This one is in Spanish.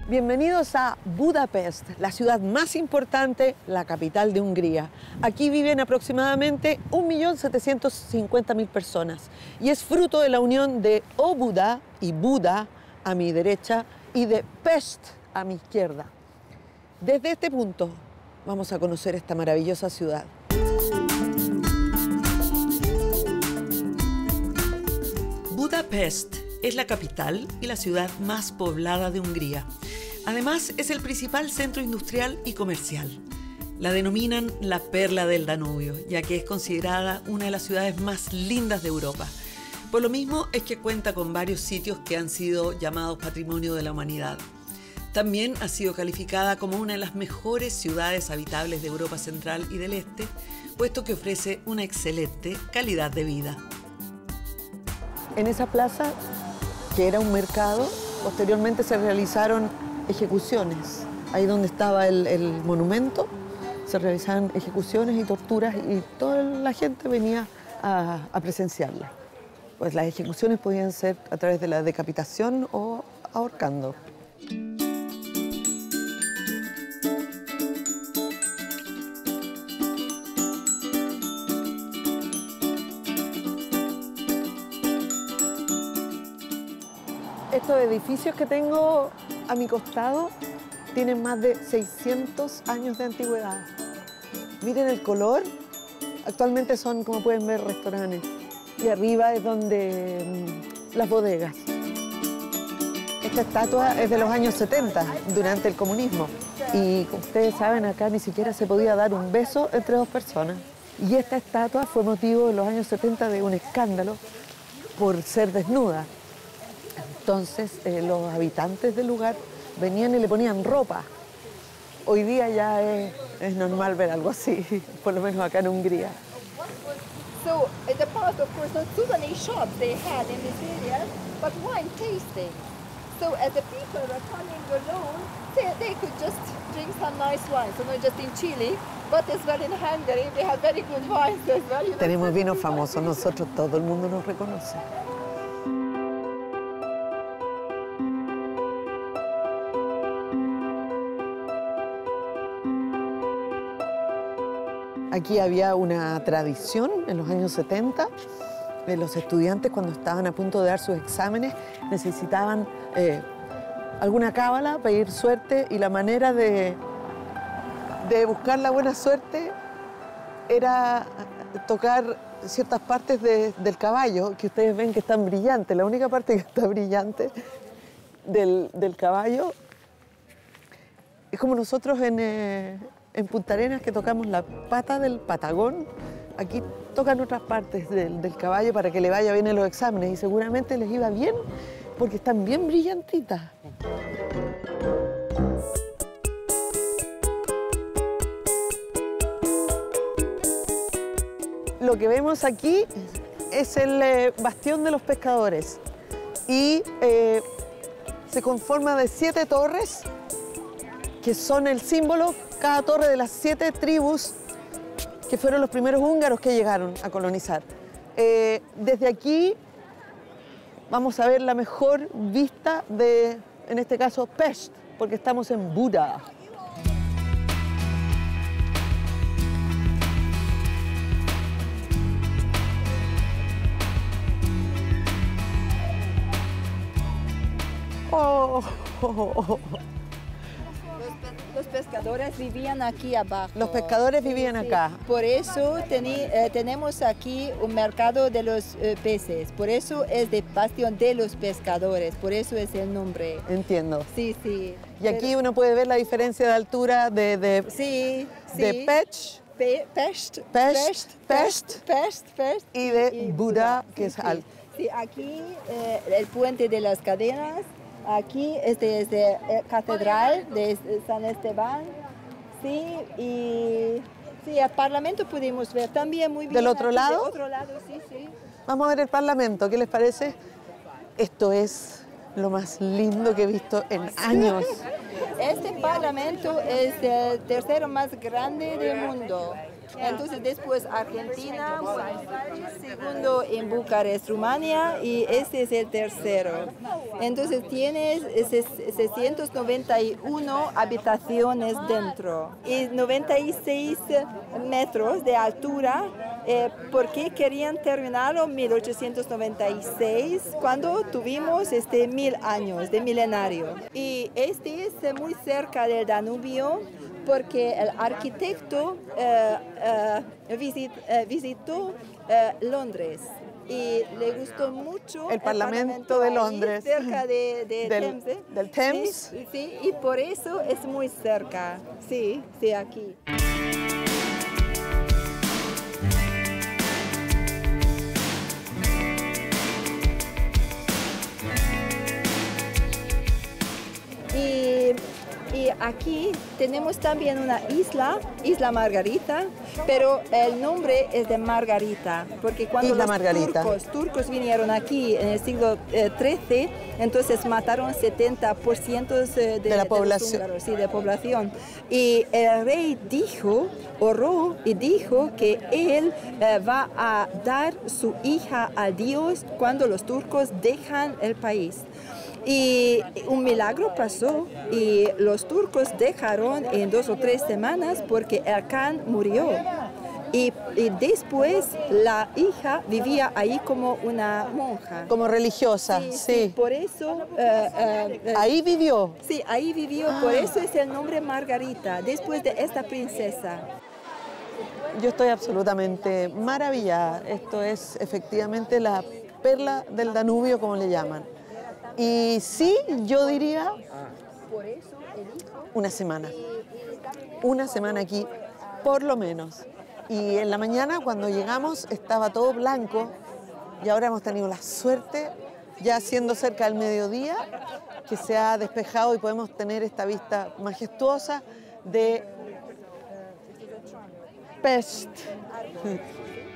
Bienvenidos a Budapest, la ciudad más importante, la capital de Hungría. Aquí viven aproximadamente 1.750.000 personas y es fruto de la unión de Óbuda y Buda a mi derecha y de Pest a mi izquierda. Desde este punto vamos a conocer esta maravillosa ciudad. Budapest es la capital y la ciudad más poblada de Hungría. Además, es el principal centro industrial y comercial. La denominan la perla del Danubio, ya que es considerada una de las ciudades más lindas de Europa. Por lo mismo es que cuenta con varios sitios que han sido llamados Patrimonio de la Humanidad. También ha sido calificada como una de las mejores ciudades habitables de Europa Central y del Este, puesto que ofrece una excelente calidad de vida. En esa plaza, que era un mercado, posteriormente se realizaron ejecuciones. Ahí donde estaba el monumento, se realizaban ejecuciones y torturas y toda la gente venía a presenciarlas. Pues las ejecuciones podían ser a través de la decapitación o ahorcando. Estos edificios que tengo a mi costado tienen más de 600 años de antigüedad. Miren el color. Actualmente son, como pueden ver, restaurantes. Y arriba es donde las bodegas. Esta estatua es de los años 70, durante el comunismo. Y como ustedes saben, acá ni siquiera se podía dar un beso entre dos personas. Y esta estatua fue motivo en los años 70 de un escándalo por ser desnuda. Entonces, los habitantes del lugar venían y le ponían ropa. Hoy día ya es normal ver algo así, por lo menos acá en Hungría. So, in the past, of course, not too many shops they had in this area, but wine tasting. So, as the people were coming alone, they could just drink some nice wine. So, not just in Chile, but as well in Hungary, they have very good wines as well. You know? Tenemos vinos famosos, nosotros todo el mundo nos reconoce. Aquí había una tradición en los años 70. Los estudiantes, cuando estaban a punto de dar sus exámenes, necesitaban alguna cábala, pedir suerte, y la manera de buscar la buena suerte era tocar ciertas partes del caballo, que ustedes ven que están brillantes. La única parte que está brillante del caballo es como nosotros en Punta Arenas, que tocamos la pata del patagón. Aquí tocan otras partes del caballo para que le vaya bien en los exámenes, y seguramente les iba bien porque están bien brillantitas. Lo que vemos aquí es el bastión de los pescadores y se conforma de 7 torres que son el símbolo, cada torre, de las 7 tribus que fueron los primeros húngaros que llegaron a colonizar. Desde aquí vamos a ver la mejor vista de, en este caso, Pest, porque estamos en Buda. Oh, oh, oh, oh. Los pescadores vivían aquí abajo. Los pescadores vivían acá. Por eso tenemos aquí un mercado de los peces. Por eso es de bastión de los pescadores. Por eso es el nombre. Entiendo. Sí, sí. Y aquí uno puede ver la diferencia de altura de Pest y de Buda, que es alto. Sí, aquí el puente de las cadenas. Aquí es de Catedral de San Esteban, sí, y sí, el Parlamento pudimos ver también muy bien. ¿Del otro lado? Del otro lado, sí, sí. Vamos a ver el Parlamento, ¿qué les parece? Esto es lo más lindo que he visto en años. Este Parlamento es el tercero más grande del mundo. Entonces después Argentina, Buenos Aires, segundo en Bucarest, Rumania, y este es el tercero. Entonces tiene 691 habitaciones dentro y 96 metros de altura, porque querían terminarlo en 1896, cuando tuvimos 1000 años de milenario. Y este es muy cerca del Danubio, porque el arquitecto visitó Londres y le gustó mucho el Parlamento de Londres, cerca del Thames. Sí, sí, y por eso es muy cerca. Sí, sí, aquí. Y aquí tenemos también una isla Margarita, pero el nombre es de Margarita, porque cuando los turcos vinieron aquí en el siglo XIII, entonces mataron 70% de la población. Húngaros, sí, de población. Y el rey oró y dijo que él va a dar su hija a Dios cuando los turcos dejan el país. Y un milagro pasó y los turcos dejaron en 2 o 3 semanas porque el Khan murió. Y después la hija vivía ahí como una monja. Como religiosa, sí. Sí. Sí, por eso... ¿Ahí vivió? Sí, ahí vivió, por eso es el nombre Margarita, después de esta princesa. Yo estoy absolutamente maravillada. Esto es efectivamente la perla del Danubio, como le llaman. Y sí, yo diría una semana aquí, por lo menos. Y en la mañana, cuando llegamos, estaba todo blanco y ahora hemos tenido la suerte, ya siendo cerca del mediodía, que se ha despejado y podemos tener esta vista majestuosa de Pest.